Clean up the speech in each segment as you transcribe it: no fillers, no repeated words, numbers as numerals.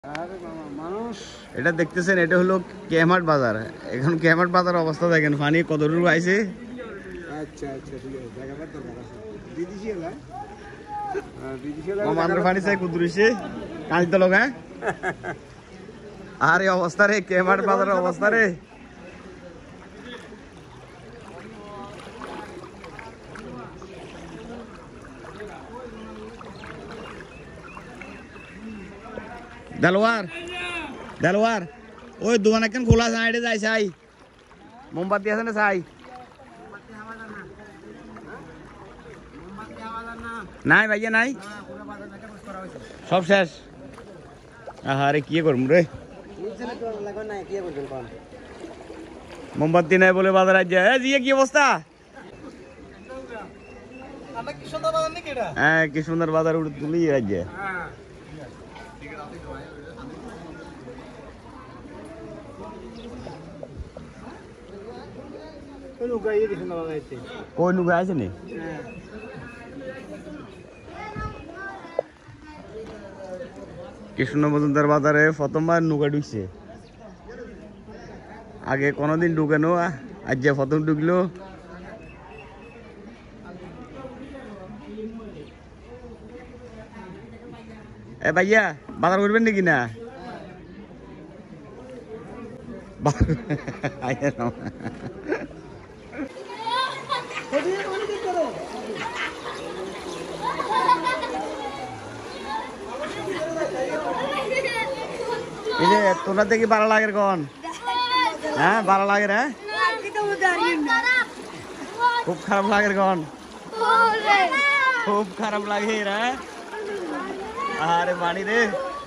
এটা দেখতেছেন, এটা হলো কেমাট বাজার। এখন কেমাট বাজার অবস্থা দেখেন, পানি কতটুকু আইছে। আচ্ছা আচ্ছা ঠিক আছে, দেখাবার দরকার আছে। দিদিছি এলা মামার পানি চাই কুদুরিছে কাঁচ তো লোক। হ্যাঁ আর এই অবস্থা রে, কেমাট বাজারের অবস্থা রে। দেলোয়ার দেলোয়ার ওই দোকান একখান খোলা সাইডে যাই চাই মোমবাতি আছে না চাই নাই ভাইয়া নাই, সব শেষ। আরে কি করব রে, মোমবাতি নাই বলে বাজার আজ জিয়া কি অবস্থা। হ্যাঁ কি সুন্দর বাজার উঠে তুলি রাজ্যে। কই নুকা আছে নি কৃষ্ণ মজুমদার বাজারে প্রথমবার নৌকা ঢুকছে, আগে কোনোদিন ঢুকেনো, আজ যে প্রথম ঢুকলো। এ ভাইয়া বাজার করবেন নাকি না? তোমরা দেখি ভালো লাগে কন? হ্যাঁ ভালো লাগে রে, খুব খারাপ লাগে কন? খুব খারাপ লাগে রে। আরে মানি রে,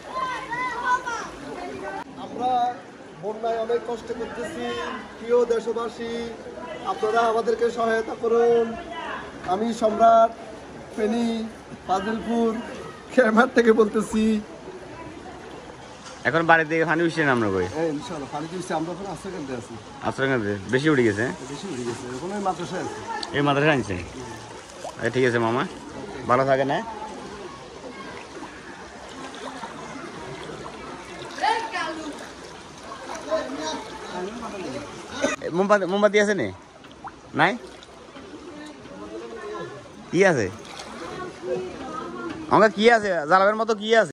আমরা বন্যায় অনেক কষ্ট করতেছি। প্রিয় দেশবাসী, আপনারা আমাদেরকে সহায়তা করুন। আমি সম্রাট ফেনী ফাজিলপুর খেমার থেকে বলতেছি। এখন বাড়ি থেকে পানি উঠছে না আমরা কই? ইনশাআল্লাহ পানি দিচ্ছে, আমরা এখন আশ্রয়কেন্দ্রে আছি। আশ্রয়কেন্দ্রে বেশি উঠে গেছে? বেশি উঠে গেছে, এখন ওই মাদ্রাসায় আছে। এই মাদ্রাসা আনছে? ঠিক আছে মামা, ভালো থাকে না। মোমবাতি আছে নি? নাই কি আছে? আমাকে কি আছে জ্বালাবের মতো কি আছে?